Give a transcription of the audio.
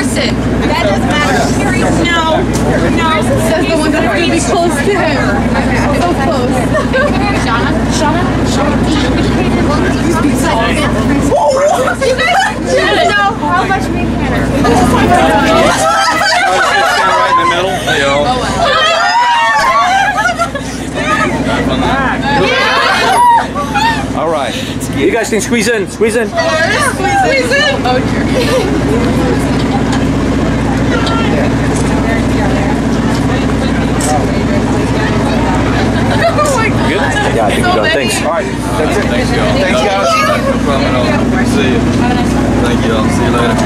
person. That doesn't matter. No. No. Says the one that's going to be close to him. So close. Shauna. You guys want to know how much me Hannah. Right in the middle. All right. You guys can squeeze in. Squeeze in. Squeeze in. Oh, dear. Good? Yeah, I think you're done. Thanks. All right. That's it. Thanks, y'all. Thanks, guys. No problem at all. See you. Thank you all. See you later.